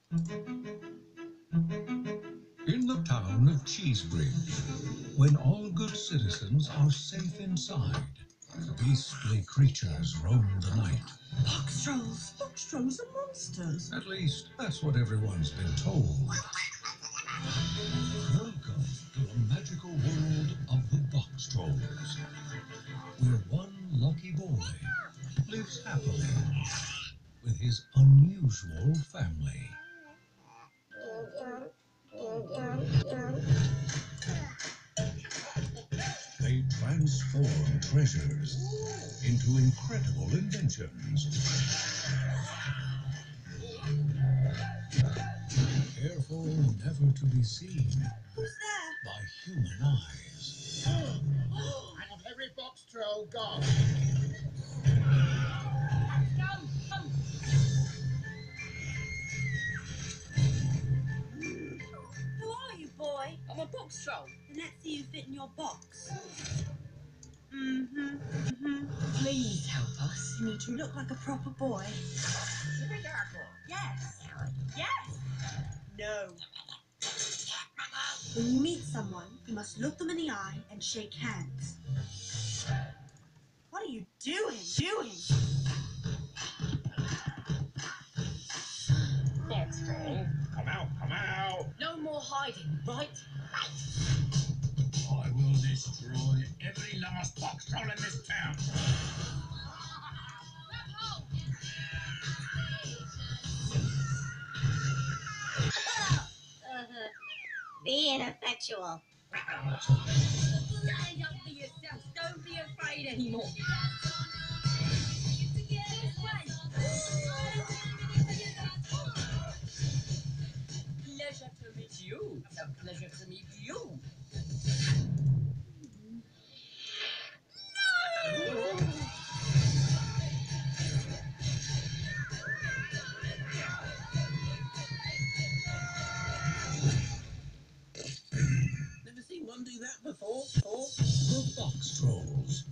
In the town of Cheesebridge, when all good citizens are safe inside, beastly creatures roam the night. Boxtrolls! Boxtrolls are monsters! At least, that's what everyone's been told. Welcome to the magical world of the Boxtrolls, where one lucky boy lives happily with his unusual family. They transform treasures into incredible inventions. Careful never to be seen. Who's there? By human eyes. I have every boxtroll gone. Who are you, boy? I'm a boxtroll. Then let's see you fit in your box. Please help us. You look like a proper boy. Yes. Yes. No. When you meet someone, you must look them in the eye and shake hands. What are you doing? Boxtroll, come out, come out. No more hiding, right? I will destroy every last boxtroll in this town. Being effectual. Stand up for yourself. Don't be afraid anymore. Pleasure to meet you. It's a pleasure to meet you. Never seen one do that before. The Boxtrolls.